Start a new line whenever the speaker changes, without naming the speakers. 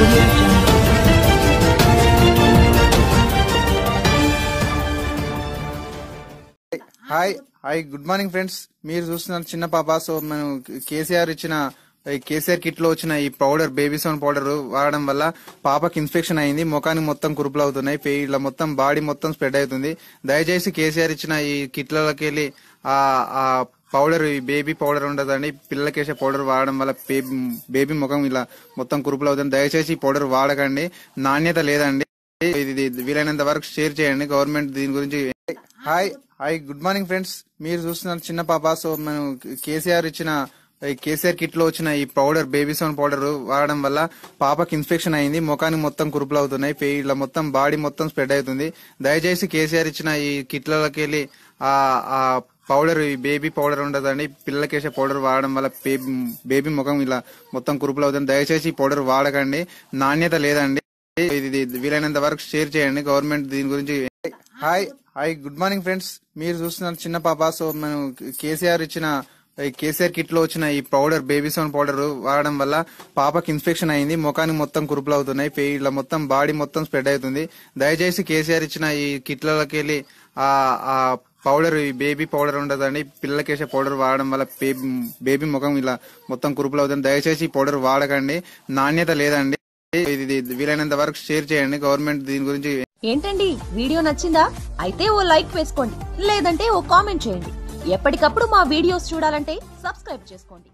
audio jungle.
Hi good morning friends. మీరు చూస్తున్నారు చిన్న పాప. సో మనం కేసీఆర్ ఇచ్చిన కేసీఆర్ కిట్ లో వచ్చిన ఈ పౌడర్, బేబీ సోన్ పౌడర్ వాడడం వల్ల పాపకి ఇన్ఫెక్షన్ అయింది. ముఖానికి మొత్తం కురుపులు అవుతున్నాయి, ఇలా మొత్తం బాడీ మొత్తం స్ప్రెడ్ అవుతుంది. దయచేసి కేసీఆర్ ఇచ్చిన ఈ కిట్లకి వెళ్ళి ఆ పౌడర్, ఈ బేబీ పౌడర్ ఉండదండి, పిల్లలకి వేసే పౌడర్ వాడడం వల్ల బేబీ ముఖం ఇలా మొత్తం కురుపులు అవుతుంది. దయచేసి ఈ పౌడర్ వాడకండి, నాణ్యత లేదండి. ఇది వీలైనంత వరకు షేర్ చేయండి. గవర్నమెంట్ దీని గురించి. Hi good morning friends. మీరు చూస్తున్నారు చిన్న పాప. సో మనం కేసీఆర్ ఇచ్చిన కేసీఆర్ కిట్ లో వచ్చిన ఈ పౌడర్, బేబీ సోన్ పౌడర్ వాడడం వల్ల పాపకి ఇన్ఫెక్షన్ అయింది. ముఖానికి మొత్తం కురుపులు అవుతున్నాయి, ఇలా మొత్తం బాడీ మొత్తం స్ప్రెడ్ అవుతుంది. దయచేసి కేసీఆర్ ఇచ్చిన ఈ కిట్లకి వెళ్ళి ఆ పౌడర్, ఈ బేబీ పౌడర్ ఉండదండి, పిల్లలకి వేసే పౌడర్ వాడడం వల్ల బేబీ ముఖం ఇలా మొత్తం కురుపులు అవుతుంది. దయచేసి ఈ పౌడర్ వాడకండి, నాణ్యత లేదండి. ఇది వీలైనంత వరకు షేర్ చేయండి. గవర్నమెంట్ దీని గురించి. Hi good morning friends. మీరు చూస్తున్నారు చిన్న పాప. సో మనం కేసీఆర్ ఇచ్చిన కేసీఆర్ కిట్ లో వచ్చిన ఈ పౌడర్, బేబీ సోన్ పౌడర్ వాడడం వల్ల పాపకి ఇన్ఫెక్షన్ అయింది. ముఖానికి మొత్తం కురుపులు అవుతున్నాయి, ఇలా మొత్తం బాడీ మొత్తం స్ప్రెడ్ అవుతుంది. దయచేసి కేసీఆర్ ఇచ్చిన ఈ కిట్లకి వెళ్ళి ఆ పౌడర్, ఈ బేబీ పౌడర్ ఉండదండి, పిల్లలకి వేసే పౌడర్ వాడడం వల్ల బేబీ ముఖం ఇలా మొత్తం కురుపులు అవుతుంది. దయచేసి ఈ పౌడర్ వాడకండి, నాణ్యత లేదండి. ఇది వీలైనంత వరకు షేర్ చేయండి. గవర్నమెంట్ దీని గురించి.
ఏంటండి, వీడియో నచ్చిందా? అయితే ఓ లైక్ వేసుకోండి, లేదంటే ఓ కామెంట్ చేయండి. ఎప్పటికప్పుడు మా వీడియోస్ చూడాలంటే సబ్స్క్రైబ్ చేసుకోండి.